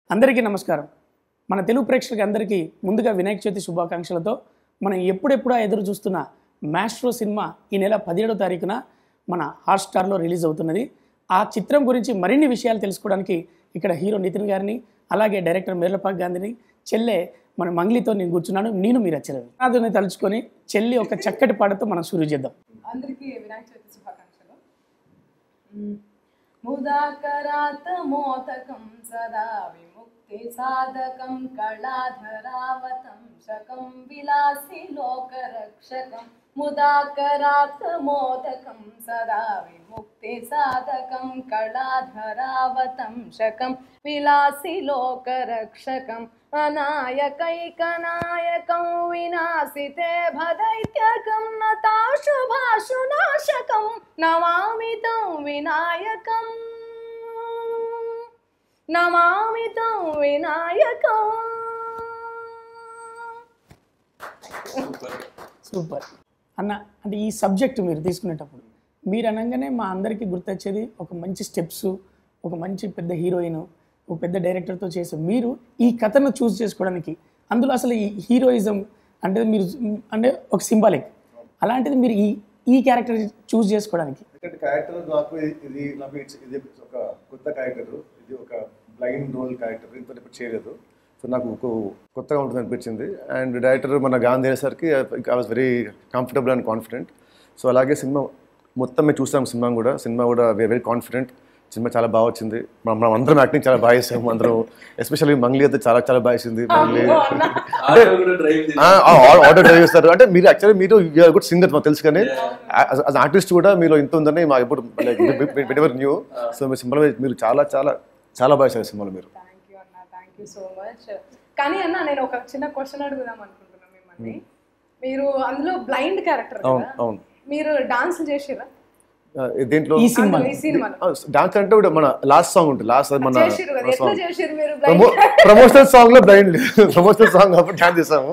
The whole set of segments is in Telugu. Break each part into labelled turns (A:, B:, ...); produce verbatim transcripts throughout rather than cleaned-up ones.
A: అందరికీ నమస్కారం. మన తెలుగు ప్రేక్షకులకు అందరికీ ముందుగా వినాయక చవితి శుభాకాంక్షలతో మనం ఎప్పుడెప్పుడా ఎదురు చూస్తున్న మాస్ట్రో సినిమా ఈ నెల పదిహేడవ తారీఖున మన హాట్స్టార్లో రిలీజ్ అవుతున్నది. ఆ చిత్రం గురించి మరిన్ని విషయాలు తెలుసుకోవడానికి ఇక్కడ హీరో నితిన్ గారిని, అలాగే డైరెక్టర్ మేర్లపాక్ గాంధీని, చెల్లె మన మంగ్లీతో నేను కూర్చున్నాను. నేను మీరు వచ్చారు అదని తలుచుకొని చెల్లి ఒక చక్కటి పాటతో మనం శురు చేద్దాం.
B: అందరికీ వినాయక చవితి శుభాకాంక్షలు. ముదాకరాత మోతకం సదా విముక్తి సాధకం కళాధరావతం శకం విలాసి లోకరక్షకం. ముదాకరాత మోదకం సదా విముక్తి సాధకం కళాధరావతం శకం విలాసి లోకరక్షకం. అనాయకైకనాయకం వినాశితే భదైత్యకం నతాశుభాశునాశకం నమామి తం వినాయకం నమామి తం వినాయకం.
A: సూపర్ అన్న. అంటే ఈ సబ్జెక్ట్ మీరు తీసుకునేటప్పుడు మీరు అనగానే మా అందరికీ గుర్తొచ్చేది ఒక మంచి స్టెప్స్, ఒక మంచి పెద్ద హీరోయిన్, ఒక పెద్ద డైరెక్టర్తో చేసి మీరు ఈ కథను చూస్ చేసుకోవడానికి అందులో అసలు ఈ హీరోయిజం అంటే మీరు అంటే ఒక సింబాలిక్, అలాంటిది మీరు ఈ ఈ క్యారెక్టర్ చూస్ చేసుకోవడానికి
C: క్యారెక్టర్ నాకు ఇది నాకు ఇది ఒక కొత్త క్యారెక్టర్, ఇది ఒక బ్లైండ్ రోల్ క్యారెక్టర్, ఇంత ఇప్పుడు చేయలేదు. సో నాకు కొత్తగా ఉంటుంది అనిపించింది. అండ్ డైరెక్టర్ మన గాంధీ అయ్యేసరికి I was very comfortable and confident. So అలాగే సినిమా మొత్తం మేము చూసాం. సినిమా కూడా సినిమా కూడా వెరీ కాన్ఫిడెంట్. సినిమా చాలా బాగా వచ్చింది. మనం అందరం యాక్టింగ్ చాలా బాగా చేసాము. అందరం ఎస్పెషల్లీ మంగ్లీ అయితే చాలా చాలా బాగా చేసింది. మంగ్లీ అంటే ఆటో డ్రైవ్ చేస్తారు. అంటే మీరు యాక్చువల్లీ మీరు గుడ్ సింగర్ మాకు తెలుసు, కానీ యాజ్ ఆర్టిస్ట్ కూడా మీరు ఇంత ఉందని మాకు ఎప్పుడు ఎవర్ న్యూ. సో మీ సినిమాలో మీరు చాలా చాలా చాలా బాగా చేశారు సినిమాలో మీరు.
B: So much. కానీ అన్న నేను ఒక చిన్న క్వశ్చన్ అడుగుదాం అనుకుంటున్నాను మిమ్మల్ని. మీరు అందులో బ్లైండ్ క్యారెక్టర్ కదా, మీరు డాన్స్ చేసిరా
C: దేంట్లో?
A: ఈ సినిమా
C: డాన్స్ అంటే మన లాస్ట్ సాంగ్ ఉంటుంది. లాస్ట్ మన
B: ప్రమోషనల్
C: సాంగ్ లో బ్లైండ్ ప్రమోషనల్ సాంగ్ కాబట్టి డాన్స్ చేసాము.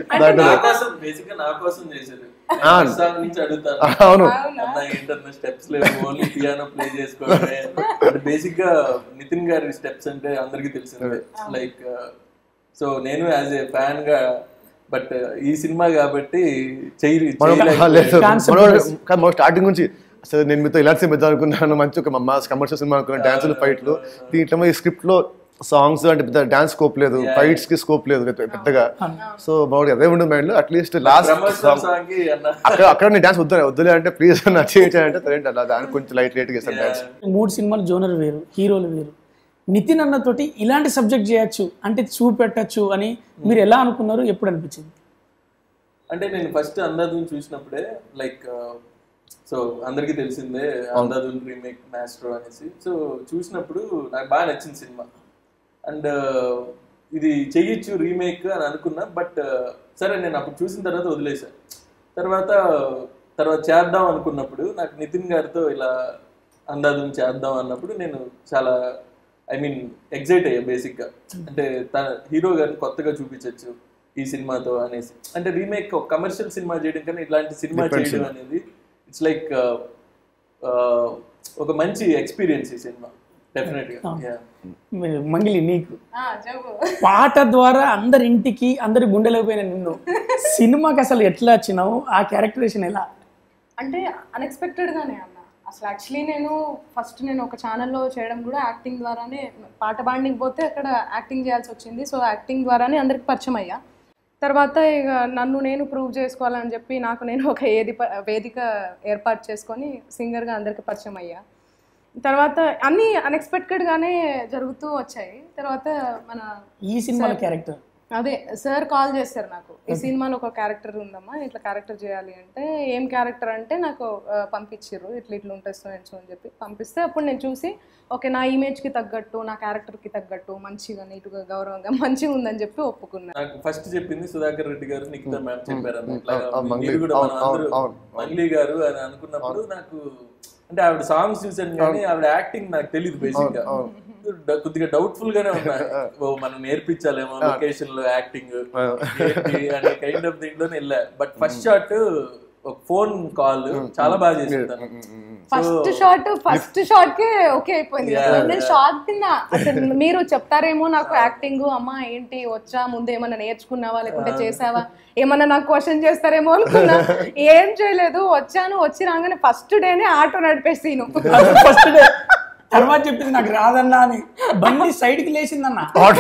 C: అవును,
D: బేసిక్ గా నితిన్ గారి స్టెప్స్ అంటే అందరికి తెలిసిందే. లైక్ సో నేను యాజ్ ఏ ఫ్యాన్ గా, బట్ ఈ సినిమా కాబట్టి
C: స్టార్టింగ్ నుంచి అసలు నేను మీతో ఇలాంటి సినిమా అనుకున్నాను, మంచి ఒక మాస్ కమర్షియల్ సినిమా అనుకున్నాను. డాన్సులు, ఫైట్లు, దీంట్లో ఈ స్క్రిప్ట్ లో సాంగ్స్ అంటే పెద్ద డాన్స్ స్కోప్ లేదు, ఫైట్స్ కి స్కోప్ లేదు పెద్దగా. సో బాగుంది, అదే ఉండదు మైండ్ లో. అట్లీస్ట్ లాస్ట్ అక్కడ అక్కడ నేను డాన్స్ వద్దు వద్దులే అంటే ప్లీజ్ నా చేయాలంటే సరే అలా దానికి కొంచెం లైట్ లైట్ గా డాన్స్.
A: మూడు సినిమాలు జోనర్ వేరు, హీరోలు వేరు. నితిన్ అన్నతోటి ఇలాంటి సబ్జెక్ట్ చేయొచ్చు అంటే చూపెట్టచ్చు అని మీరు ఎలా అనుకున్నారు, ఎప్పుడు అనిపించింది?
D: అంటే నేను ఫస్ట్ అంధాధున్ చూసినప్పుడే, లైక్ సో అందరికీ తెలిసిందే అంధాధున్ రీమేక్ మాస్ట్రో అనేసి. సో చూసినప్పుడు నాకు బాగా నచ్చింది సినిమా. అండ్ ఇది చెయ్యొచ్చు రీమేక్ అని అనుకున్నా, బట్ సరే నేను అప్పుడు చూసిన తర్వాత వదిలేసాను. తర్వాత తర్వాత చేద్దాం అనుకున్నప్పుడు నాకు నితిన్ గారితో ఇలా అంధాధున్ చేద్దాం అన్నప్పుడు నేను చాలా ఐ మీన్ ఎగ్జైట్ అయ్యా బేసిక్గా. అంటే తన హీరో గారిని కొత్తగా చూపించవచ్చు ఈ సినిమాతో అనేసి. అంటే రీమేక్ ఒక కమర్షియల్ సినిమా చేయడం కన్నా ఇలాంటి సినిమా చేయడం అనేది ఇట్స్ లైక్ ఒక మంచి ఎక్స్పీరియన్స్ ఈ సినిమా డెఫినెట్గా.
A: మంగిలి, నీకు పాట ద్వారా అందరి ఇంటికి అందరి గుండెలోకి పోయిన నిన్ను సినిమాకి అసలు ఎట్లా వచ్చినావు, ఆ క్యారెక్టరేషన్ ఎలా?
B: అంటే అన్ఎక్స్పెక్టెడ్ గానే అన్న. అసలు యాక్చువల్లీ నేను ఫస్ట్ నేను ఒక ఛానల్లో చేయడం కూడా యాక్టింగ్ ద్వారానే, పాట పాడడానికి పోతే అక్కడ యాక్టింగ్ చేయాల్సి వచ్చింది. సో యాక్టింగ్ ద్వారానే అందరికి పరిచయం అయ్యా. తర్వాత ఇక నన్ను నేను ప్రూవ్ చేసుకోవాలని చెప్పి నాకు నేను ఒక ఏది వేదిక ఏర్పాటు చేసుకొని సింగర్గా అందరికి పరిచయం అయ్యా. తర్వాత అన్నీ అన్ఎక్స్పెక్టెడ్గానే జరుగుతూ వచ్చాయి. తర్వాత మన
A: ఈ సినిమా క్యారెక్టర్
B: అదే సార్ కాల్ చేశారు నాకు, ఈ సినిమాలో ఒక క్యారెక్టర్ ఉందమ్మా, ఇట్లా క్యారెక్టర్ చేయాలి అంటే. ఏం క్యారెక్టర్ అంటే నాకు పంపించారు, ఇట్లా ఇట్లా ఉంటుంది సో అని చెప్పి పంపిస్తే అప్పుడు నేను చూసి ఓకే నా ఇమేజ్కి తగ్గట్టు, నా క్యారెక్టర్కి తగ్గట్టు మంచిగా నీట్గా గౌరవంగా మంచిగా ఉందని చెప్పి ఒప్పుకున్నాను.
D: నాకు ఫస్ట్ చెప్పింది సుధాకర్ రెడ్డి గారు, నిఖితా మ్యామ్ చెప్పారు మంగ్లీ గారు అని అనుకున్నప్పుడు నాకు అంటే ఆవిడ సాంగ్స్ చూసాను కానీ ఆవిడ యాక్టింగ్ నాకు తెలియదు బేసిక్ గా. కొద్దిగా డౌట్ఫుల్ గానే ఉన్నా, ఓ మనం నేర్పించాలేమో లొకేషన్ లో యాక్టింగ్ అనే కైండ్ ఆఫ్ దీంట్లోనే వెళ్ళా. బట్ ఫస్ట్ షాట్ ఒక ఫోన్ కాల్ చాలా బాగా చేసింది తను.
B: ఫస్ట్ షాట్ ఫస్ట్ షాట్ కే ఓకే అయిపోయింది. నేను షాక్ తిన్నా అసలు. మీరు చెప్తారేమో నాకు యాక్టింగ్ అమ్మా ఏంటి వచ్చా, ముందు ఏమన్నా నేర్చుకున్నావా లేకుంటే చేసావా, ఏమన్నా నాకు క్వశ్చన్ చేస్తారేమో అనుకున్నా. ఏం చేయలేదు, వచ్చాను. వచ్చి రాగానే ఫస్ట్ డేనే ఆటో నడిపేసీను.
A: ఫస్ట్ డే తర్వాత చెప్పింది నాకు రాదన్నా అని. బండి సైడ్ కి లేచిందన్న,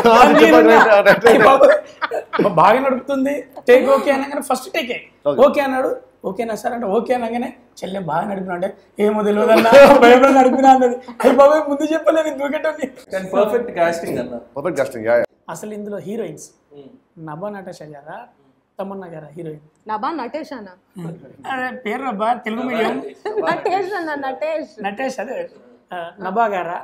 A: బాగా నడుపుతుంది. టేక్ ఓకే అనగానే ఫస్ట్ టేకే ఓకే అన్నాడు. ఓకేనా సార్ అంటే ఓకే అనగానే చెల్లె బాగా నడిపినా అంటే ఏమో తెలియదన్నా భయపడి నడిపినా అన్నది. అయ్యి బాబాయ్ ముందు చెప్పలేదు దూకేటోని.
D: పర్ఫెక్ట్ కాస్టింగ్ అన్న,
C: పర్ఫెక్ట్ కాస్టింగ్.
A: అసలు ఇందులో హీరోయిన్స్ నభా నటేష గారా తమన్నా గారా హీరోయిన్?
B: నభా నటేష్ అన్న.
A: అదే పేరు నభా, తెలుగు మీడియం.
B: నటేష్ అన్న, నటేష్
A: నటేష్ అదే నభా గారా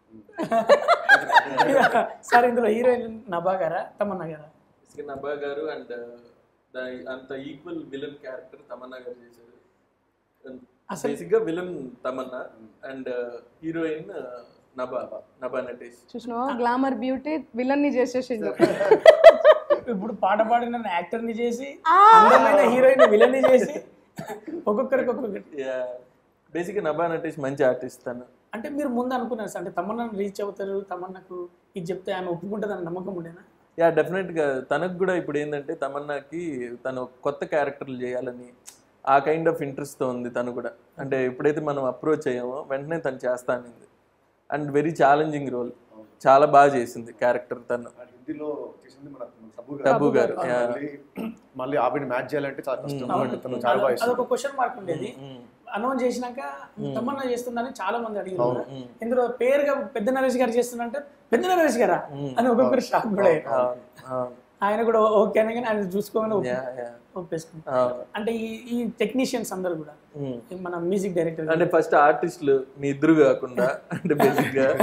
A: సార్? ఇందులో హీరోయిన్ నభా గారా తమన్నా గారా?
D: నభా గారు అండ్ అంత ఈక్వల్ విలన్ క్యారెక్టర్ తమన్నా గారు చేశారు. బేసిక్ గా villain Tamannaah and heroine Nabha Nabha Natesh.
B: చూసినావా గ్లామర్ బ్యూటీ విలన్ ని చేసేసిండు.
A: ఇప్పుడు పాట పాడిన యాక్టర్ ని చేసి అందమైన హీరోయిన్ విలన్ ని చేసి ఒక్కొక్కరికి ఒక్కొక్కటి.
D: బేసిక్ గా నభా నటేష్ మంచి ఆర్టిస్ట్ తను.
A: అంటే మీరు ముందు అనుకున్నారు సార్, అంటే తమన్నా రీచ్ అవుతారు, తమన్నాకు ఇది చెప్తే ఆమె ఒప్పుకుంటుందని నమ్మకం ఉండేనా?
D: యా డెఫినెట్గా. తనకు కూడా ఇప్పుడు ఏంటంటే తమన్నాకి తను కొత్త క్యారెక్టర్లు చేయాలని ఆ కైండ్ ఆఫ్ ఇంట్రెస్ట్తో ఉంది తను కూడా. అంటే ఎప్పుడైతే మనం అప్రోచ్ అయ్యామో వెంటనే తను చేస్తానింది. అండ్ వెరీ ఛాలెంజింగ్ రోల్, చాలా బాగా చేసింది క్యారెక్టర్ తను.
C: హిందీలో చేసింది మన
D: టబ్బు గారు.
C: మళ్ళీ ఆవిడ మ్యాచ్ చేయాలంటే చాలా కష్టం. చాలా బాగా
A: అదొక క్వశ్చన్ మార్క్ ఉండేది. అనౌన్స్ చేసినాక తమన్నా చేస్తుందని చాలా మంది అడిగారు. ఇందులో పేరుగా పెద్ద నరేష్ గారు చేస్తుందంటే పెద్ద నరేష్ గారా అని ఒక్కొక్కరు షాక్ కూడా. ఆయన కూడా ఓకే అనగానే ఆయన చూసుకోమని ఒప్పేసుకుంటారు. అంటే ఈ ఈ టెక్నీషియన్స్ అందరు కూడా మన మ్యూజిక్ డైరెక్టర్
D: అంటే ఫస్ట్ ఆర్టిస్టులు మీ ఇద్దరు కాకుండా అంటే బేసిక్ గా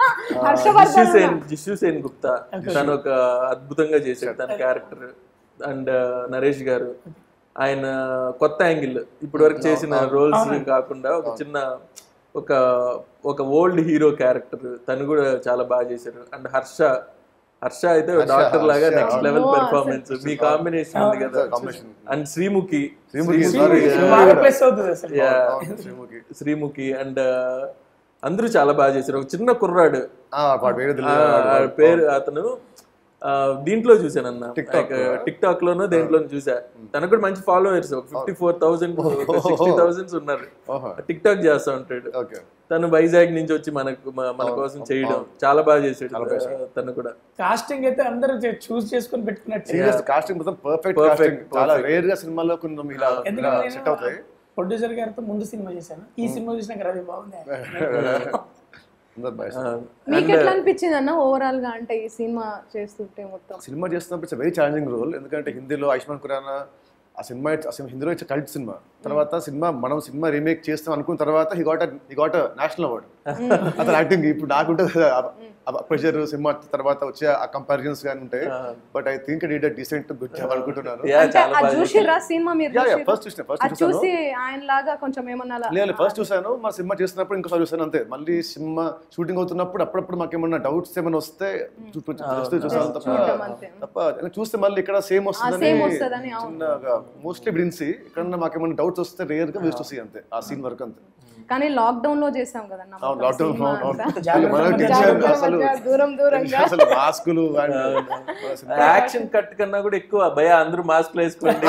D: జిషు సేన్ గుప్తా తను ఒక అద్భుతంగా చేశాడు తన క్యారెక్టర్. అండ్ నరేష్ గారు ఆయన కొత్త యాంగిల్ ఇప్పటి వరకు చేసిన రోల్స్ కాకుండా ఒక చిన్న ఒక ఒక ఓల్డ్ హీరో క్యారెక్టర్ తను కూడా చాలా బాగా చేశారు. అండ్ హర్ష హర్ష అయితే డాక్టర్ లాగా నెక్స్ట్ లెవెల్ పెర్ఫార్మెన్స్. మీ కాంబినేషన్ ఉంది కదా. అండ్ శ్రీముఖి శ్రీముఖి అండ్ అందరూ చాలా బాగా చేశారు. ఒక చిన్న కుర్రాడు పేరు అతను దీంట్లో చూసానన్న, టిక్ టాక్ లోనో దేంట్లోనూ చూసా. తనకు కూడా మంచి ఫాలోవర్స్ ఒక fifty four thousand sixty thousands ఉన్నారు. టిక్ టాక్ చేస్తా ఉంటాడు తను. వైజాగ్ నుంచి వచ్చి మనకు మన కోసం చేయడం చాలా బాగా చేసాడు తను కూడా.
A: కాస్టింగ్ అయితే అందరూ చూస్ చేసుకొని పెట్టుకున్నట్టు.
C: కాస్టింగ్ మొత్తం పర్ఫెక్ట్ కాస్టింగ్. చాలా రేర్ గా సినిమాలో కొంచెం ఇలా సెట్ అవుతాయి.
A: ప్రొడ్యూసర్ గారితో ముందు సినిమా చేశాను, ఈ సినిమా చూసినాక రవి బాగుంది.
B: మీకు ఎట్లా అనిపించింది అన్న ఓవరాల్ గా? అంటే ఈ సినిమా చేస్తుంటే మొత్తం
C: సినిమా చేస్తున్నప్పుడు ఇట్స్ వెరీ ఛాలెంజింగ్ రోల్. ఎందుకంటే హిందీలో ఆయుష్మాన్ ఖురానా ఆ సినిమా హిందీలో ఇట్స్ కల్ట్ సినిమా. తర్వాత సినిమా మనం సినిమా రీమేక్ చేస్తాం అనుకున్న తర్వాత he got he got national award అతను యాక్టింగ్. ఇప్పుడు నాకుంటుంది ప్రెషర్ సినిమా తర్వాత వచ్చే ఆ కంపారిజన్స్ కానీ ఉంటాయి. But I think it is decent good job అనుకుంటున్నాను. ఫస్ట్ చూసి
B: ఆయన లాగా కొంచెం ఏమన్నా
C: లేదు ఫస్ట్ చూసాను. మా సినిమా చేస్తున్నప్పుడు ఇంకోసారి చూసాను అంతే. మళ్ళీ సినిమా షూటింగ్ అవుతున్నప్పుడు అప్పుడప్పుడు మాకు ఏమన్నా డౌట్స్ ఏమైనా వస్తే చూసాను తప్ప తప్ప చూస్తే మళ్ళీ ఇక్కడ సేమ్ వస్తుందని చిన్నగా మోస్ట్లీ బ్రిన్సీ. ఇక్కడ మాకేమన్నా డౌట్స్ వస్తే రేర్ గా వేస్ట్ వస్తాయి అంతే ఆ సీన్ వరకు అంతే.
B: కానీ లాక్డౌన్ లో చేసాం కదా
D: దూరం దూరంగా మాస్కులు యాక్షన్ కట్ కన్నా కూడా ఎక్కువ భయ అందరూ మాస్క్ వేసుకోండి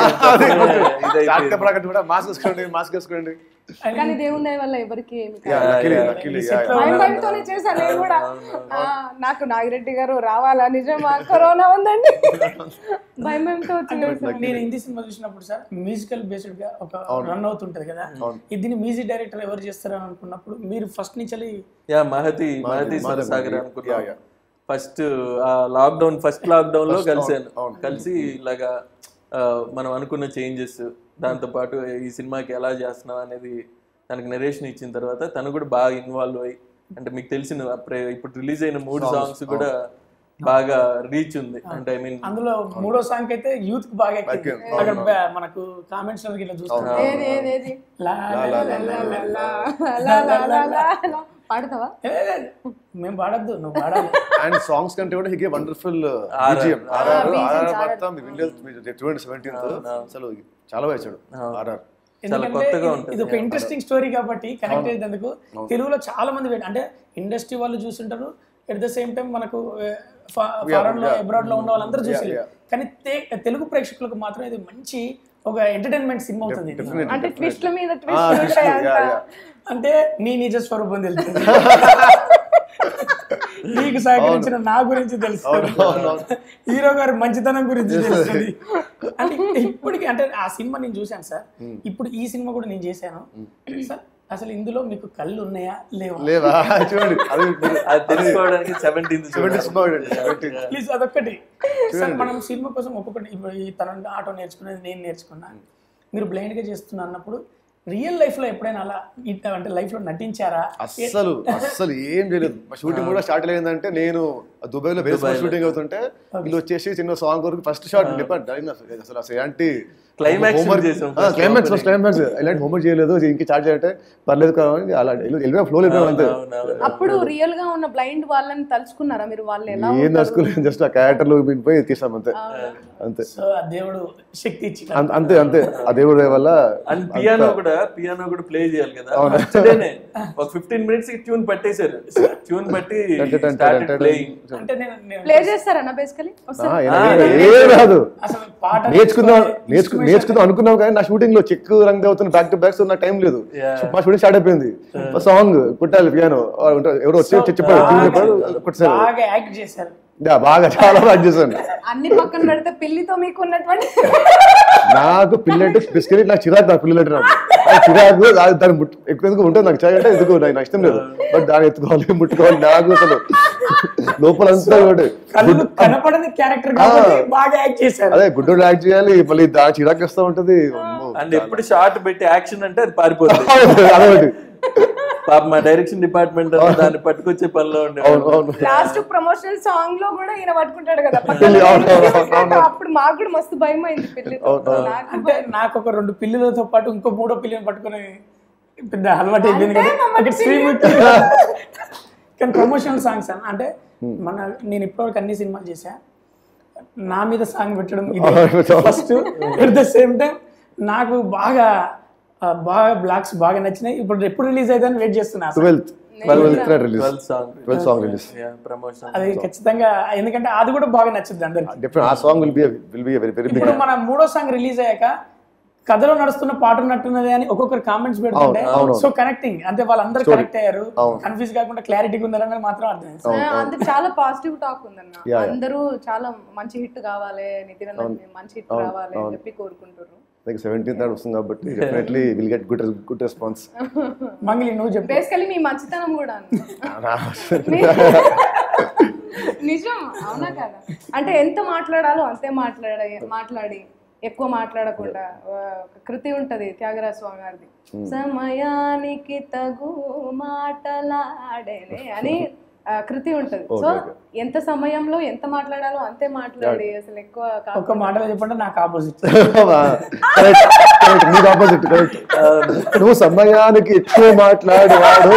C: మాస్క్ వేసుకోండి మాస్క్ వేసుకోండి.
B: కానీ దేవుని దయ వల్ల ఎవరికి భయంతోనే చేశాను నేను కూడా. నాకు నాగిరెడ్డి గారు రావాలా నిజమా కరోనా ఉందండి భయం భయంతో వచ్చి.
A: నేను హిందీ సినిమా చూసినప్పుడు సార్ మ్యూజికల్ బేస్డ్ గా ఒక రన్ అవుతుంటది కదా, ఇది మ్యూజిక్ డైరెక్టర్ ఎవరు చేస్తారని అనుకున్నప్పుడు మీరు ఫస్ట్ నుంచి
D: యా మహతి మహతి సాగర్ అనుకున్నా. ఫస్ట్ లాక్డౌన్ ఫస్ట్ లాక్డౌన్ లో కలిసాను. కలిసి ఇలాగా మనం అనుకున్న చేంజెస్ దాంతో పాటు ఈ సినిమాకి ఎలా చేస్తున్నాం అనేది తనకు నరేషన్ ఇచ్చిన తర్వాత తను కూడా బాగా ఇన్వాల్వ్ అయ్యి, అంటే మీకు తెలిసిన ఇప్పుడు రిలీజ్ అయిన మూడు సాంగ్స్ కూడా బాగా రీచ్ ఉంది. అంటే ఐ మీన్
A: అందులో మూడో సాంగ్ అయితే యూత్ కి బాగా అక్కడ మనకు కామెంట్స్ ఇట్లా చూస్తాం.
B: పాడతావా?
A: మేము పాడద్దు, నువ్వు పాడాలి.
C: అండ్ సాంగ్స్ కంటే కూడా he wonderful BGM. RR RR మొత్తం విండోస్ ట్వంటీ సెవెంటీన్త్ అసలు చాలా వేసాడు ఆర్ఆర్.
A: ఎందుకంటే ఇది ఒక ఇంట్రెస్టింగ్ స్టోరీ కాబట్టి కనెక్ట్ అయ్యేందుకు తెలుగులో చాలా మంది అంటే ఇండస్ట్రీ వాళ్ళు చూస్తుంటారు, ఎట్ ద సేమ్ టైం మనకు ఫారెన్ లో అబ్రాడ్ లో ఉన్న వాళ్ళందరూ చూసారు. కానీ తెలుగు ప్రేక్షకులకు మాత్రం ఇది మంచి ఒక ఎంటర్టైన్మెంట్ సినిమా అవుతుంది.
B: అంటే ట్విస్ట్ల మీద ట్విస్ట్
A: అంటే నీ నిజ స్వరూపం తెలుస్తుంది, నీకు సహకరించిన నా గురించి తెలుస్తుంది, హీరో గారి మంచితనం గురించి తెలుస్తుంది. అంటే ఇప్పటికి అంటే ఆ సినిమా నేను చూశాను సార్, ఇప్పుడు ఈ సినిమా కూడా నేను చేశాను సార్. అసలు ఇందులో మీకు కళ్ళు ఉన్నాయా లేవా
C: లేవా చూడండి,
A: ప్లీజ్ అదొక్కటి సార్. మనం సినిమా కోసం ఒక్కొక్కటి ఇప్పుడు ఈ తన ఆటో నేర్చుకునేది నేను నేర్చుకున్నా, మీరు బ్లైండ్ గా చేస్తున్నా అన్నప్పుడు రియల్ లైఫ్ లో ఎప్పుడైనా అలా అంటే లైఫ్ లో నటించారా?
C: అస్సలు అస్సలు ఏం చేయలేదు. షూటింగ్ కూడా స్టార్ట్ అయిందంటే నేను దుబాయ్ లో బేస్ షూటింగ్ అవుతుంటే వీళ్ళు వచ్చేసి చిన్న సాంగ్ వరకు ఫస్ట్ షాట్ చెప్పండి అసలు అసలు ఏంటి క్లైమాక్స్ క్లైమాక్స్ క్లైమాక్స్ ఇలాంటి హోంవర్క్ చేయలేదు ఇంక చార్జ్ చేయాలంటే పర్లేదు కదా అలా వెళ్ళిపోయి ఫ్లో వెళ్ళిపోయాం అంతే.
B: అప్పుడు రియల్ గా ఉన్న బ్లైండ్ వాళ్ళని తలుచుకున్నారా మీరు? వాళ్ళు ఎలా
C: ఏం తలుచుకోలేదు, జస్ట్ ఆ క్యారెక్టర్ లో పోయి తీసాం అంతే అంతే.
A: దేవుడు శక్తి ఇచ్చి
C: అంతే అంతే ఆ దేవుడు వల్ల.
D: అండ్ పియానో కూడా పియానో కూడా ప్లే చేయాలి కదా, ఒక ఫిఫ్టీన్ మినిట్స్ ట్యూన్ పట్టేశారు, ట్యూన్ పట్టి
B: ప్లే చేస్తారన్నా బేసికలీ?
C: ఏం రాదు, నేర్చుకుందాం నేర్చుకు నేర్చుకుందాం అనుకున్నాం కానీ నా షూటింగ్ లో చెక్ రంగ్ అవుతున్న బ్యాక్ టు బ్యాక్ నాకు టైం లేదు. మా షూటింగ్ స్టార్ట్ అయిపోయింది, సాంగ్ కుట్టాలి పియానో ఎవరో వచ్చి చెప్పారు చెప్పారు బాగా చాలా బాగా చేశాను.
B: అన్ని పక్కన పెడితే పిల్లితో మీకు ఉన్నటువంటి
C: నాకు పిల్లి అంటే బేసికలీ నాకు చిరాకు, నాకు పిల్లలు అంటే నాకు చిరాకు, దాన్ని ఎక్కువ ఎందుకు ఉంటుంది నాకు చిరాకు అంటే ఎందుకు నాకు ఇష్టం లేదు, బట్ దాన్ని ఎత్తుకోవాలి ముట్టుకోవాలి నాకు అసలు లోపలంతా అదే గుడ్డోడు యాక్ట్ చేయాలి, మళ్ళీ దాని చిరాకు వస్తూ ఉంటది.
D: అండ్ ఎప్పుడు షార్ట్ పెట్టి యాక్షన్ అంటే అది పారిపోతుంది.
C: అదొకటి
D: పాప మా డైరెక్షన్ డిపార్ట్మెంట్ దాన్ని పట్టుకొచ్చే పనిలో ఉండే.
B: లాస్ట్ ప్రమోషనల్ సాంగ్ లో కూడా ఈయన పట్టుకుంటాడు కదా, అప్పుడు మాకు కూడా మస్తు భయం అయింది పిల్లితో.
A: అంటే నాకు ఒక రెండు పిల్లలతో పాటు ఇంకో మూడో పిల్లని పట్టుకుని పెద్ద అలవాటు అయిపోయింది కదా. కానీ ప్రమోషనల్ సాంగ్స్ అన్న అంటే మన నేను ఇప్పటివరకు అన్ని సినిమాలు చేశా, నా మీద సాంగ్ పెట్టడం ఇది first. At the same time నాకు బాగా బాగా బ్లాక్స్ బాగా నచ్చినాయి. ఇప్పుడు ఎప్పుడు రిలీజ్ అవుతుందని వెయిట్ చేస్తున్నా. అది ఖచ్చితంగా, ఎందుకంటే అది కూడా బాగా నచ్చుద్ది అందరికి. ఇప్పుడు మన మూడో సాంగ్ రిలీజ్ అయ్యాక కథలో నడుస్తున్న పాట ఉన్నట్టున్నది అని ఒక్కొక్కరు కామెంట్స్ పెడుతుంటే సో కనెక్టింగ్ అంటే వాళ్ళందరూ కనెక్ట్ అయ్యారు, కన్ఫ్యూజ్ కాకుండా క్లారిటీగా ఉందని మాత్రం అర్థం.
B: అందరు చాలా పాజిటివ్ టాక్ ఉందన్న, అందరూ చాలా మంచి హిట్ కావాలి, నితిన్ మంచి హిట్ రావాలి అని చెప్పి కోరుకుంటారు.
C: సెవెంటీన్త్ నాడు వస్తుంది కాబట్టి definitely will get good good response.
A: Mangli నువ్వు చెప్పు.
B: బేసికల్లీ మీ మంచితనం కూడా నిజం, అవునా కదా? అంటే ఎంత మాట్లాడాలో అంతే మాట్లాడ మాట్లాడి ఎక్కువ మాట్లాడకుండా. కృతి ఉంటది త్యాగరాజ స్వామి గారిది, సమయానికి తగు మాటలాడేనే అని కృతి ఉంటది. సో ఎంత సమయంలో ఎంత మాట్లాడాలో అంతే మాట్లాడి అసలు ఎక్కువ
A: ఒక మాటలో చెప్పండి నాకు ఆపోజిట్
C: ఆపోజిట్ నువ్వు సమయానికి ఎక్కువ మాట్లాడేవాడు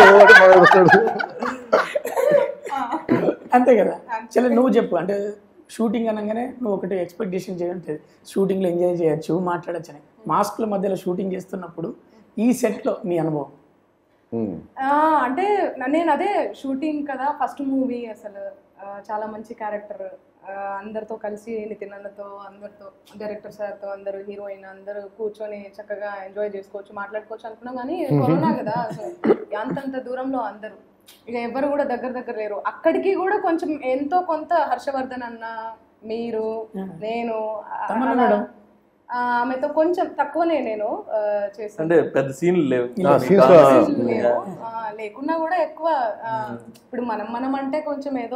A: అంతే కదా. చలో నువ్వు చెప్పు. అంటే షూటింగ్ అనగానే నువ్వు ఒకటి ఎక్స్పెక్టేషన్ చేయట్లేదు, షూటింగ్లో ఎంజాయ్ చేయొచ్చు మాట్లాడచ్చు అని. మాస్క్ల మధ్యలో షూటింగ్ చేస్తున్నప్పుడు ఈ సెట్లో మీ అనుభవం?
B: అంటే నేను అదే షూటింగ్ కదా, ఫస్ట్ మూవీ, అసలు చాలా మంచి క్యారెక్టర్, అందరితో కలిసి నితిన్ అన్నతో అందరితో డైరెక్టర్ సార్తో అందరూ హీరోయిన్ అందరూ కూర్చొని చక్కగా ఎంజాయ్ చేసుకోవచ్చు మాట్లాడుకోవచ్చు అనుకున్నాం. కానీ కరోనా కదా, అసలు అంతంత దూరంలో అందరూ ఇక ఎవరు కూడా దగ్గర దగ్గర లేరు. అక్కడికి కూడా కొంచెం ఎంతో కొంత హర్షవర్ధన్ అన్న, మీరు, నేను, ఆమెతో కొంచెం తక్కువనే నేను చేస్తాను.
D: అంటే పెద్ద సీన్లు లేవు,
B: లేకున్నా కూడా ఎక్కువ ఇప్పుడు మనం మనం అంటే కొంచెం ఏదో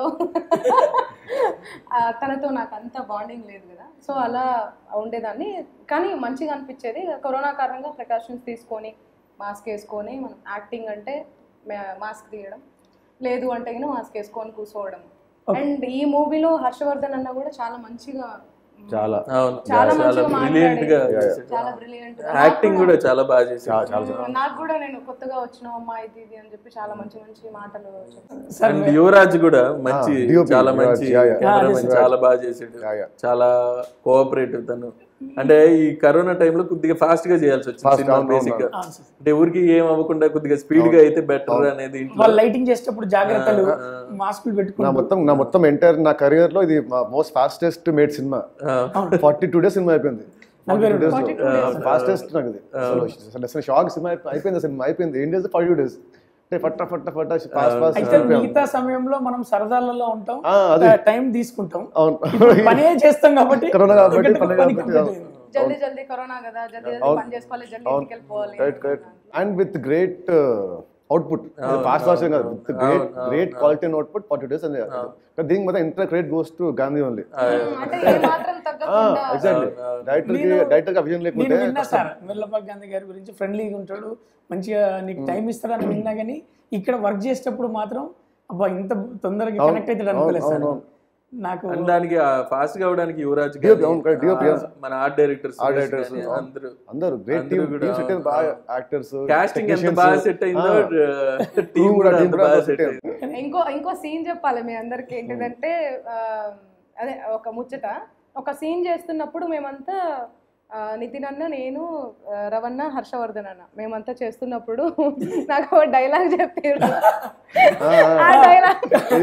B: తనతో నాకు అంత బాండింగ్ లేదు కదా, సో అలా ఉండేదాన్ని. కానీ మంచిగా అనిపించేది. కరోనా కారణంగా ప్రికాషన్స్ తీసుకొని మాస్క్ వేసుకొని మనం యాక్టింగ్ అంటే మాస్క్ తీయడం, లేదు అంటే మాస్క్ వేసుకొని కూర్చోవడం. అండ్ ఈ మూవీలో హర్షవర్ధన్ అన్న కూడా చాలా మంచిగా
C: చాలా
B: చాలా
D: బ్రిలియంట్ గా,
B: చాలా బ్రిలియంట్
D: యాక్టింగ్ కూడా చాలా బాగా చేశారు.
B: నాకు కూడా నేను కొత్తగా వచ్చిన అమ్మాయి ఇది అని చెప్పి చాలా మంచి మంచి మాటలు చెప్పాను.
D: అండ్ యువరాజ్ కూడా మంచి చాలా మంచి చాలా బాగా చేసాడు, చాలా కోఆపరేటివ్ తను. అంటే ఈ కరోనా టైంలో కొద్దిగా ఫాస్ట్ గా చేయాల్సి వచ్చింది సినిమా బేసిక్ గా. అంటే ఊరికి ఏం అవ్వకుండా కొద్దిగా స్పీడ్ గా అయితే బెటర్ అనేది.
A: వాళ్ళు లైటింగ్ చేసేటప్పుడు జాగ్రత్తలు, మాస్కులు పెట్టుకుని.
C: నా మొత్తం నా మొత్తం ఎంటైర్ నా కెరియర్ లో ఇది మోస్ట్ ఫాస్టెస్ట్ మేడ్ సినిమా. ఫార్టీ టూ డేస్ సినిమా అయిపోయింది. ఫాస్టెస్ట్ నాకు ఇది అసలు షాక్. సినిమా అయిపోయింది, సినిమా అయిపోయింది. ఏం డేస్ ఫార్టీ టూ డేస్ అంటే ఫట్ట ఫట్ట ఫట్ట ఫాస్ట్ ఫాస్ట్.
A: అయితే మిగతా సమయంలో మనం సరదాలలో ఉంటాం, టైం తీసుకుంటాం, పనే చేస్తాం కాబట్టి
C: కరోనా కాబట్టి పని కాబట్టి
B: జల్దీ జల్దీ కరోనా కదా, జల్దీ జల్దీ పని చేసుకోవాలి, జల్దీ ఇంటికి వెళ్ళిపోవాలి.
C: Right right and with great output. Fast fast కాదు, with great great quality and output forty days అని. దీనికి మొత్తం entire credit goes to Gandhi only.
B: అంటే ఏ మాత్రం తగ్గకుండా
C: ఎగ్జాక్ట్లీ డైరెక్టర్ కి డైరెక్టర్ కి అభిజన్ లేకుంటే.
A: నేను విన్నా సార్ వెల్లపాక గాంధీ గారి గురించి, ఫ్రెండ్లీగా ఉంటాడు, మంచిగా నీకు టైం ఇస్తాడని విన్నా, కానీ ఇక్కడ వర్క్ చేసేటప్పుడు మాత్రం అబ్బా ఇంత తొందరగా కనెక్ట్ అవుతాడు అనుకోలేదు సార్ నాకు.
D: దానికి ఫాస్ట్ గా అవడానికి యువరాజ్ మన ఆర్ట్ డైరెక్టర్స్ అందరూ
C: అందరూ గ్రేట్ టీమ్ సెట్ అయింది. బాగా యాక్టర్స్,
D: కాస్టింగ్ ఎంత బాగా సెట్ అయిందో, టీమ్ కూడా అంత బాగా సెట్ అయింది.
B: ఇంకో ఇంకో సీన్ చెప్పాలి మీ అందరికి. ఏంటిదంటే అదే ఒక ముచ్చట, ఒక సీన్ చేస్తున్నప్పుడు మేమంతా నితిన్ అన్న, నేను, రవణ, హర్షవర్ధన్ అన్న మేమంతా చేస్తున్నప్పుడు నాకు ఒక డైలాగ్ చెప్పారు. ఆ డైలాగ్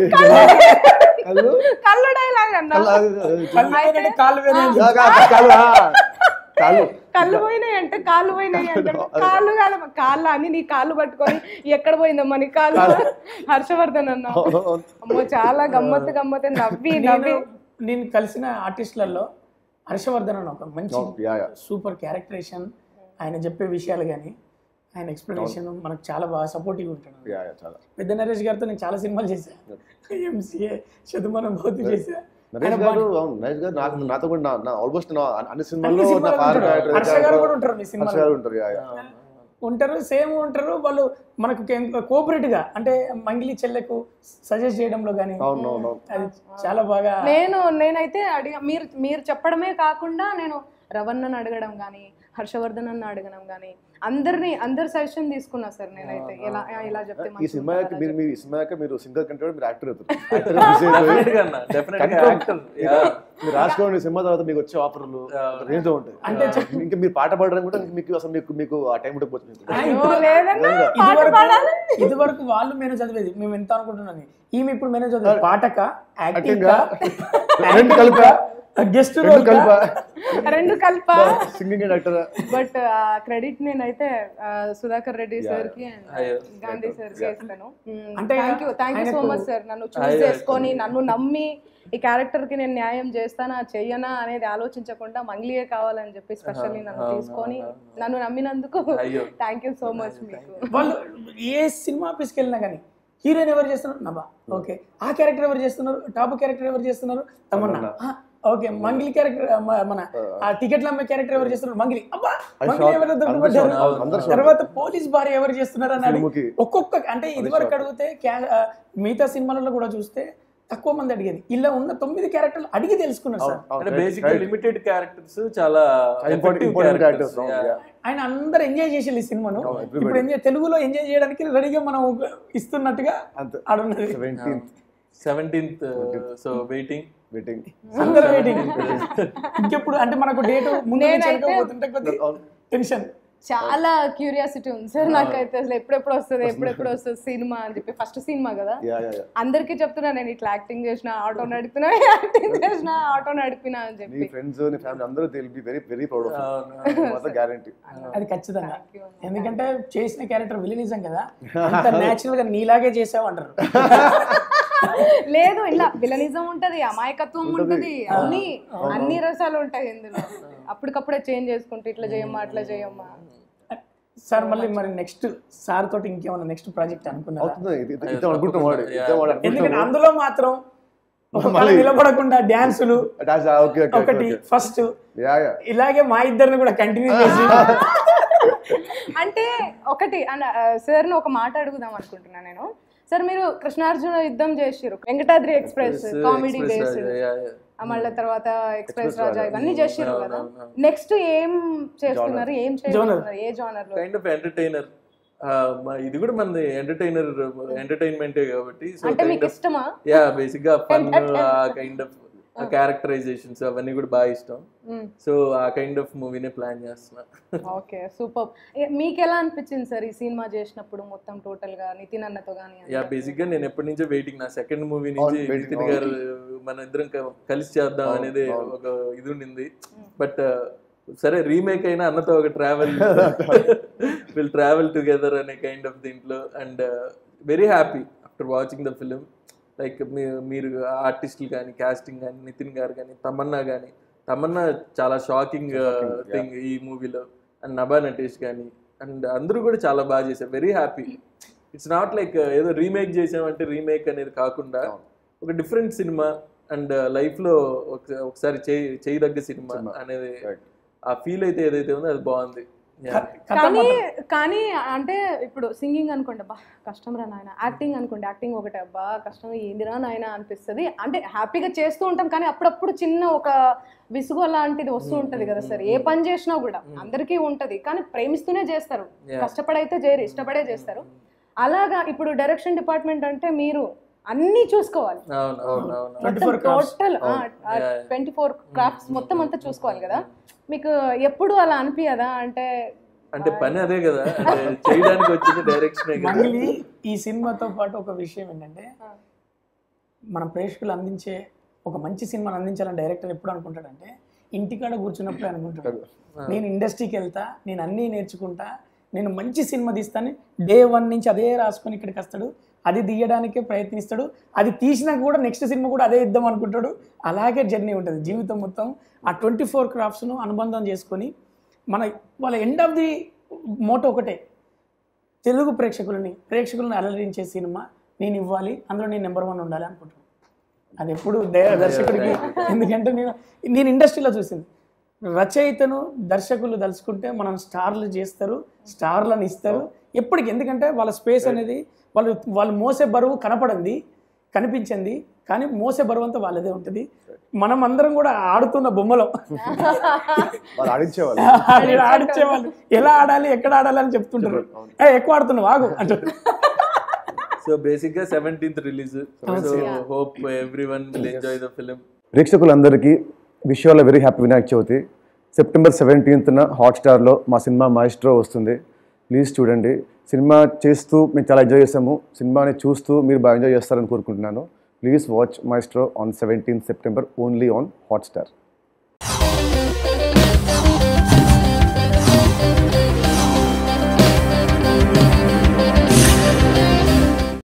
B: కళ్ళు డైలాగ్ అన్న. కళ్ళు పోయినాయి అంటే కాళ్ళు పోయినాయి అంటే కాళ్ళు కాదు కాళ్ళ అని, నీ కాళ్ళు పట్టుకొని ఎక్కడ పోయిందమ్మా నీ కాళ్ళు. హర్షవర్ధన్ అన్న అమ్మో చాలా గమ్మత్తు గమ్మత్తు నవ్వి నవ్వి.
A: నేను కలిసిన ఆర్టిస్టులలో హర్షవర్ధన్ అని ఒక మంచి సూపర్ క్యారెక్టరేషన్, ఆయన చెప్పే విషయాలు కానీ ఆయన ఎక్స్ప్లెనేషన్ మనకు చాలా బాగా సపోర్టివ్ ఉంటాడు. పెద్ద నరేష్ గారితో నేను చాలా సినిమాలు చేశాను, ఎంసీఏ, శతమానం భౌతి చేశా.
C: నరేష్ గారు నరేష్ గారు నాకు నాతో కూడా ఆల్మోస్ట్ అన్ని సినిమాల్లో
A: హర్ష గారు కూడా ఉంటారు మీ సినిమాలో ఉంటారు, సేమ్ ఉంటారు వాళ్ళు. మనకు కోఆపరేట్ గా అంటే మంగిలి చెల్లెకు సజెస్ట్ చేయడంలో కానీ అది చాలా బాగా.
B: నేను నేనైతే అడిగా, మీరు మీరు చెప్పడమే కాకుండా నేను రవణ్ణని అడగడం కానీ, హర్షవర్ధన్ అన్న అడగడం కానీ, అందరినీ అందరు సజెషన్ తీసుకున్నా సార్ నేనైతే. ఇలా ఇలా చెప్తే
C: ఈ సినిమాకి మీరు మీరు ఈ సినిమాకి మీరు సింగర్ కంటే మీరు యాక్టర్ అవుతారు. మీరు రాసుకోండి, సినిమా తర్వాత మీకు వచ్చే ఆఫర్లు రేంజ్ ఉంటాయి. అంటే ఇంకా మీరు పాట పాడడం కూడా మీకు అసలు మీకు మీకు ఆ టైం ఉండకపోతుంది.
A: ఇది వరకు వాళ్ళు మేనేజ్ చదివేది, మేము ఎంత అనుకుంటున్నాను, ఈమె ఇప్పుడు మేనేజ్ చదివేది పాటక, యాక్టింగ్,
C: రెండు కలిప,
A: గెస్ట్
B: రెండు కల్ప,
C: సింగింగ్ డైరెక్టర్.
B: బట్ క్రెడిట్ నేనైతే సుధాకర్ రెడ్డి సార్ కి అండ్ గాంధీ సార్ కి ఇస్తాను. Thank you thank you so much sir. నన్ను చూస్ చేసుకొని నన్ను నమ్మి ఈ క్యారెక్టర్ కి నేను న్యాయం చేస్తానా చెయ్యనా అనేది ఆలోచించకుండా మంగ్లీయే కావాలని చెప్పి స్పెషల్లీ నన్ను తీసుకొని నన్ను నమ్మినందుకు థ్యాంక్ యూ సో మచ్ మీకు.
A: వాళ్ళు ఏ సినిమా ఆఫీస్కి వెళ్ళినా కానీ హీరోయిన్ ఎవరు చేస్తున్నారు నభా, ఓకే ఆ క్యారెక్టర్ ఎవరు చేస్తున్నారు, టాప్ క్యారెక్టర్ ఎవరు చేస్తున్నారు తమన్నా, ఓకే మంగిలి క్యారెక్టర్, మన ఆ టికెట్ల అమ్మే క్యారెక్టర్ ఎవరు చేస్తున్నారు మంగిలి, అబ్బా మంగిలి ఎవరు దొరుకుతారు, తర్వాత పోలీస్ భార్య ఎవరు చేస్తున్నారు అని ఒక్కొక్క. అంటే ఇది వరకు అడిగితే మిగతా సినిమాలలో కూడా చూస్తే తక్కువ మంది అడిగేది, ఇలా ఉన్న తొమ్మిది క్యారెక్టర్లు అడిగి తెలుసుకున్నారు సార్.
D: అంటే బేసిక్ లిమిటెడ్ క్యారెక్టర్స్ చాలా ఇంపార్టెంట్ క్యారెక్టర్స్.
A: ఆయన అందరు ఎంజాయ్ చేసేది ఈ సినిమాను. ఇప్పుడు ఎంజాయ్ తెలుగులో ఎంజాయ్ చేయడానికి రెడీగా మనం ఇస్తున్నట్టుగా ఆడున్నది.
D: సెవెంటీన్త్ సో వెయిటింగ్
C: వెయిటింగ్
A: అందరూ వెయిటింగ్. ఇంకెప్పుడు అంటే మనకు డేట్ ముందు టెన్షన్,
B: చాలా క్యూరియాసిటీ ఉంది సార్ నాకైతే. అసలు ఎప్పుడెప్పుడు వస్తుంది ఎప్పుడెప్పుడు వస్తుంది సినిమా అని చెప్పి. ఫస్ట్ సినిమా కదా, అందరికీ చెప్తున్నా నేను ఇట్లా యాక్టింగ్ చేసిన, ఆటో నడిపినా, యాక్టింగ్ చేసిన, ఆటో నడిపినా అని చెప్పి.
C: ఫ్రెండ్స్ ఫ్యామిలీ అందరూ they will be very very proud of you. Guarantee
A: అది ఖచ్చితంగా. ఎందుకంటే చేసిన క్యారెక్టర్ విలనిజం కదా, అంత నేచురల్ గా నీలాగే చేసావు అంటారు.
B: లేదు ఇలా విలనిజం ఉంటది, అమాయకత్వం ఉంటది, అన్ని అన్ని రసాలు ఉంటాయి ఇందులో. అప్పటికప్పుడే చేంజ్ చేసుకుంటూ ఇట్లా చేయమ్మా అట్లా చేయమ్మా.
A: సార్ మళ్ళీ మరి నెక్స్ట్ సార్ తోటి ఇంకేమన్నా నెక్స్ట్ ప్రాజెక్ట్ అనుకున్నారు? ఎందుకంటే అందులో మాత్రం నిలబడకుండా డాన్సులు ఒకటి ఫస్ట్, ఇలాగే మా ఇద్దరిని కూడా కంటిన్యూ చేసి.
B: అంటే ఒకటి సార్ ఒక మాట అడుగుదాం అనుకుంటున్నా నేను. సార్ మీరు కృష్ణార్జున యుద్ధం చేసిరు, వెంకటాద్రి ఎక్స్ప్రెస్ కామెడీ బేస్డ్, మళ్ళీ తర్వాత ఎక్స్ప్రెస్ రాజా ఇవన్నీ చేసిరు కదా. నెక్స్ట్ ఏం చేస్తున్నారు, ఏం చేస్తున్నారు, ఏ జోనర్ లో?
D: Kind of entertainer. ఇది కూడా మనది ఎంటర్టైనర్ ఎంటర్టైన్మెంటే కాబట్టి.
B: అంటే మీకు ఇష్టమా?
D: యా బేసిక్ గా ఫన్ కైండ్ ఆఫ్ ఆ క్యారెక్టరైజేషన్స్ అవన్నీ కూడా బాగా ఇష్టం. సో ఆ కైండ్ ఆఫ్ మూవీనే ప్లాన్ చేస్తున్నా.
B: Okay, super. మీకు ఎలా అనిపించింది సార్ ఈ సినిమా చేసినప్పుడు మొత్తం టోటల్ గా నితిన్ అన్నతో గానీ?
D: యా, బేసిక్ గా నేను ఎప్పటి నుంచో వెయిటింగ్, నా సెకండ్ మూవీ నుంచి నితిన్ గారు మన ఇద్దరం కలిసి చేద్దాం అనేది ఒక ఇది ఉండింది. బట్ సరే, రీమేక్ అయినా అన్నతో ఒక ట్రావెల్ విల్ ట్రావెల్ టుగెదర్ అనే కైండ్ ఆఫ్ దీంట్లో. And very happy after watching the film. Like మీరు ఆర్టిస్టులు కానీ, కాస్టింగ్ కానీ, నితిన్ గారు కానీ, తమన్నా కానీ, తమన్నా చాలా షాకింగ్ థింగ్ ఈ మూవీలో. అండ్ నభా నటేష్ కానీ, అండ్ అందరూ కూడా చాలా బాగా చేశారు. Very happy. It's not like ఏదో రీమేక్ చేసామంటే రీమేక్ అనేది కాకుండా ఒక డిఫరెంట్ సినిమా అండ్ లైఫ్లో ఒకసారి చేయి చేయదగ్గ సినిమా అనేది ఆ ఫీల్ అయితే ఏదైతే ఉందో అది బాగుంది.
B: కానీ కానీ అంటే ఇప్పుడు సింగింగ్ అనుకోండి, బా కష్టం రా నాయన, యాక్టింగ్ అనుకోండి, యాక్టింగ్ ఒకటే బా కష్టం ఏందిరా నాయన అనిపిస్తుంది. అంటే హ్యాపీగా చేస్తూ ఉంటాం కానీ అప్పుడప్పుడు చిన్న ఒక విసుగు లాంటిది వస్తూ ఉంటది కదా సార్. ఏ పని చేసినా కూడా అందరికీ ఉంటది, కానీ ప్రేమిస్తూనే చేస్తారు, కష్టపడైతే చేయరు, ఇష్టపడే చేస్తారు. అలాగా ఇప్పుడు డైరెక్షన్ డిపార్ట్మెంట్ అంటే మీరు అన్ని చూసుకోవాలి, టోటల్ ట్వంటీ ఫోర్ క్రాఫ్ట్స్ మొత్తం అంతా చూసుకోవాలి కదా. మీకు ఎప్పుడు అలా అనిపించదా? అంటే
D: అంటే పని అదే కదా, చేయడానికి వచ్చింది డైరెక్షన్.
A: మళ్ళీ ఈ సినిమాతో పాటు ఒక విషయం ఏంటంటే, మనం ప్రేక్షకులు అందించే ఒక మంచి సినిమాని అందించాలని డైరెక్టర్ ఎప్పుడు అనుకుంటాడంటే, ఇంటికాడ కూర్చున్నప్పుడు అనుకుంటాడు, నేను ఇండస్ట్రీకి వెళ్తా, నేను అన్నీ నేర్చుకుంటా, నేను మంచి సినిమా తీస్తాను. డే వన్ నుంచి అదే రాసుకొని ఇక్కడికి వస్తాడు, అది తీయడానికే ప్రయత్నిస్తాడు. అది తీసినాక కూడా నెక్స్ట్ సినిమా కూడా అదే ఇద్దాం అనుకుంటాడు. అలాగే జర్నీ ఉంటుంది జీవితం మొత్తం. ఆ ట్వంటీ ఫోర్ క్రాఫ్ట్స్ను అనుబంధం చేసుకొని మన వాళ్ళ ఎండ్ ఆఫ్ ది మోటో ఒకటే, తెలుగు ప్రేక్షకులని ప్రేక్షకులను అలరించే సినిమా నేను ఇవ్వాలి, అందులో నేను నెంబర్ వన్ ఉండాలి అనుకుంటున్నాను. అది ఎప్పుడు దర్శకుడికి, ఎందుకంటే నేను నేను ఇండస్ట్రీలో చూసింది, రచయితను దర్శకులు తలుచుకుంటే మనం స్టార్లు చేస్తారు, స్టార్లను ఇస్తారు ఎప్పటికి. ఎందుకంటే వాళ్ళ స్పేస్ అనేది వాళ్ళు వాళ్ళు మోసే బరువు కనపడింది, కనిపించింది, కానీ మోసే బరువు అంతా వాళ్ళదే ఉంటుంది. మనం అందరం కూడా ఆడుతున్న బొమ్మలో ఆడించేవాళ్ళు, ఎలా ఆడాలి, ఎక్కడ ఆడాలి అని చెప్తుంటారు. ఎక్కువ ఆడుతున్నావు ఆగు అంటారు.
D: సో బేసిక్ గా seventeenth release. So hope everyone will enjoy the film.
C: ప్రేక్షకులందరికీ wish you all very happy Vinayaka Chavithi. September సెవెంటీన్త్న హాట్స్టార్లో మా సినిమా మాయిస్ట్రో వస్తుంది. ప్లీజ్ చూడండి. సినిమా చేస్తూ మేము చాలా ఎంజాయ్ చేసాము, సినిమాని చూస్తూ మీరు బాగా ఎంజాయ్ చేస్తారని కోరుకుంటున్నాను. Please watch Maestro on seventeenth September only on Hotstar.